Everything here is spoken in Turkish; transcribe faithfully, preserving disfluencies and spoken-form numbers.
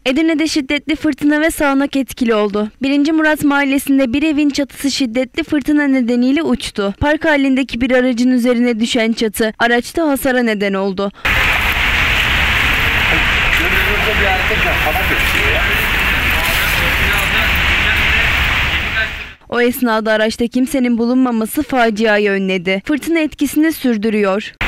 Edirne'de şiddetli fırtına ve sağanak etkili oldu. birinci Murat Mahallesi'nde bir evin çatısı şiddetli fırtına nedeniyle uçtu. Park halindeki bir aracın üzerine düşen çatı araçta hasara neden oldu. O esnada araçta kimsenin bulunmaması faciayı önledi. Fırtına etkisini sürdürüyor.